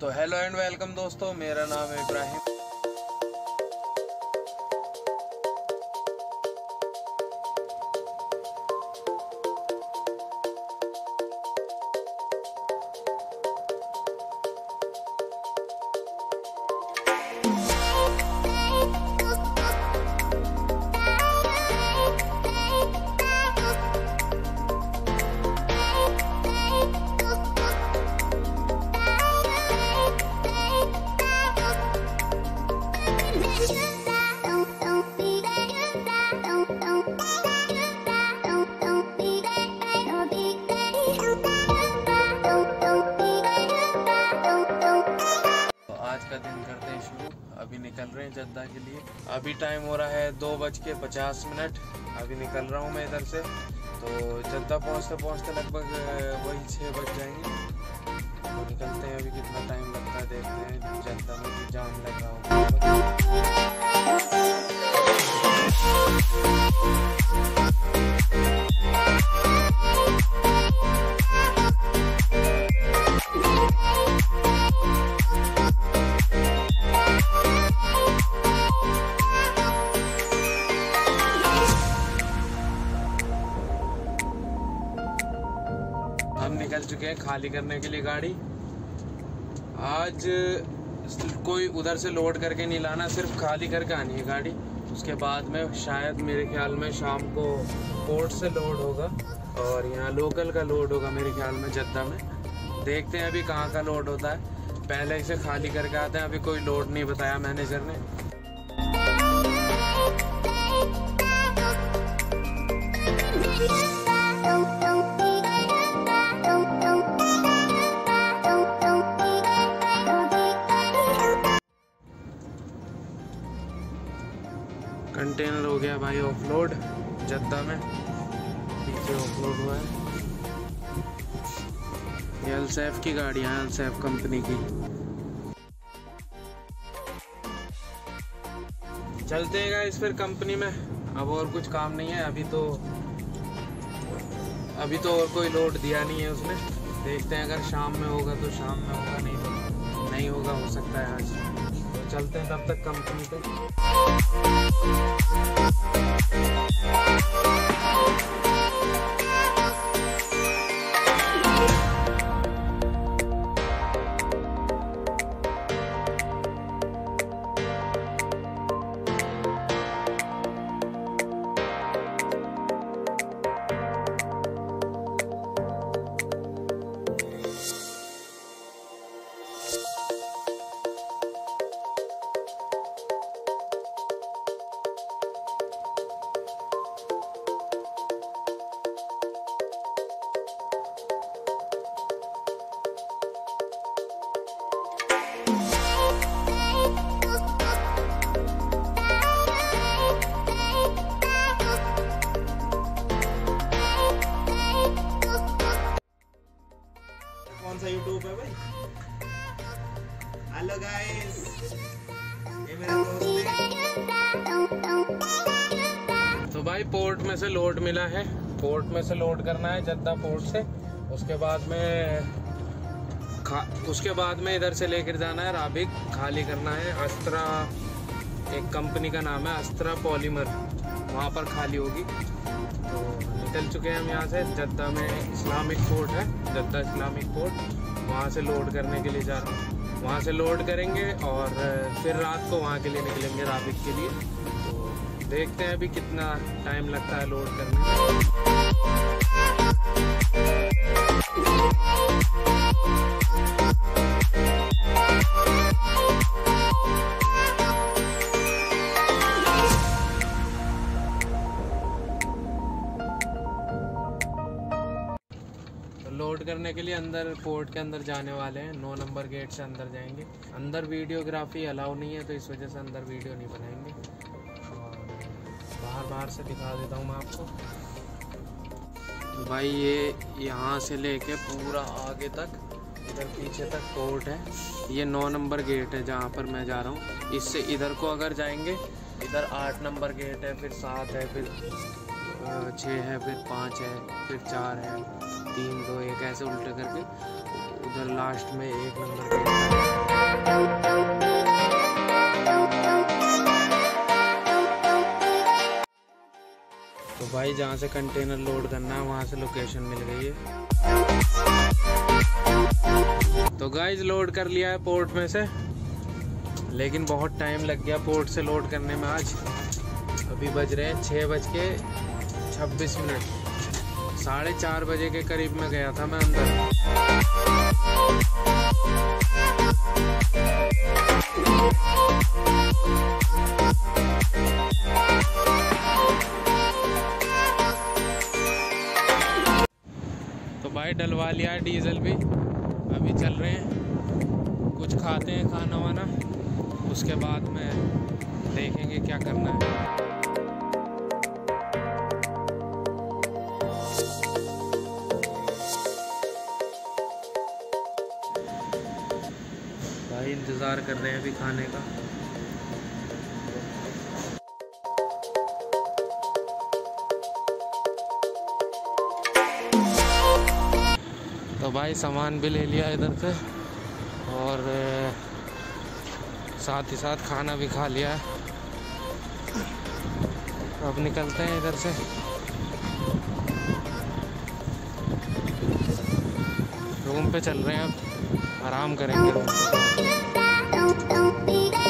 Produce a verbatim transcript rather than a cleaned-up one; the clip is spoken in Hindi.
तो हेलो एंड वेलकम दोस्तों, मेरा नाम है इब्राहिम। आज का दिन करते हैं शुरू। अभी निकल रहे हैं जद्दा के लिए। अभी टाइम हो रहा है दो बज के पचास मिनट। अभी निकल रहा हूँ मैं इधर से। तो जद्दा पहुँचते पहुँचते लगभग वही छः बज जाएंगे। तो निकलते हैं। अभी कितना टाइम लगता है देखते हैं। जद्दा में भी जाम लग रहा होगा। हम निकल चुके हैं खाली करने के लिए गाड़ी। आज कोई उधर से लोड करके नहीं लाना, सिर्फ खाली करके आनी है गाड़ी। उसके बाद में शायद मेरे ख्याल में शाम को पोर्ट से लोड होगा और यहाँ लोकल का लोड होगा मेरे ख्याल में जद्दा में। देखते हैं अभी कहाँ का लोड होता है। पहले इसे खाली करके आते हैं। अभी कोई लोड नहीं बताया मैनेजर ने। कंटेनर हो गया भाई ऑफलोड जद्दा में। पीछे ऑफलोड हुआ है। ये अल्सैफ की गाड़ी है, अल्सैफ कंपनी की। चलते हैं गाइस फिर कंपनी में। अब और कुछ काम नहीं है अभी तो। अभी तो और कोई लोड दिया नहीं है उसने। देखते हैं अगर शाम में होगा तो शाम में होगा, नहीं तो नहीं होगा, हो सकता है आज। तो चलते हैं तब तक कंपनी पे। कौन सा यूट्यूब है भाई? हेलो गाइस, ये मेरा दोस्त है। तो भाई पोर्ट में से लोड मिला है। पोर्ट में से लोड करना है जद्दा पोर्ट से। उसके बाद में खा उसके बाद में इधर से लेकर जाना है राबिक, खाली करना है। अस्त्रा एक कंपनी का नाम है, अस्त्रा पॉलीमर, वहाँ पर खाली होगी। तो निकल चुके हैं हम यहाँ से। जद्दा में इस्लामिक पोर्ट है, जद्दा इस्लामिक पोर्ट, वहाँ से लोड करने के लिए जा रहा हूँ। वहाँ से लोड करेंगे और फिर रात को वहाँ के लिए निकलेंगे राबिक के लिए। तो देखते हैं अभी कितना टाइम लगता है लोड करने में। लोड करने के लिए अंदर पोर्ट के अंदर जाने वाले हैं। नौ नंबर गेट से अंदर जाएंगे। अंदर वीडियोग्राफी अलाउ नहीं है तो इस वजह से अंदर वीडियो नहीं बनाएंगे। और बाहर बाहर से दिखा देता हूँ मैं आपको। तो भाई ये यहाँ से लेके पूरा आगे तक, इधर पीछे तक पोर्ट है। ये नौ नंबर गेट है जहाँ पर मैं जा रहा हूँ। इससे इधर को अगर जाएंगे, इधर आठ नंबर गेट है, फिर सात है, फिर छः है, फिर पाँच है, फिर चार है, तीन दो एक, ऐसे उल्टे करके उधर लास्ट में एक नंबर गेट है। भाई जहाँ से कंटेनर लोड करना है वहाँ से लोकेशन मिल गई है। तो गाइस लोड कर लिया है पोर्ट में से, लेकिन बहुत टाइम लग गया पोर्ट से लोड करने में आज। अभी बज रहे हैं छः बज के छब्बीस मिनट, साढ़े चार बजे के करीब में गया था मैं अंदर। तो भाई डलवा लिया है डीजल भी, अभी चल रहे हैं, कुछ खाते हैं खाना वाना, उसके बाद में देखेंगे क्या करना है। भाई इंतज़ार कर रहे हैं अभी खाने का। तो भाई सामान भी ले लिया इधर से और साथ ही साथ खाना भी खा लिया है। अब निकलते हैं इधर से, रूम पे चल रहे हैं, अब आराम करेंगे रूम पे।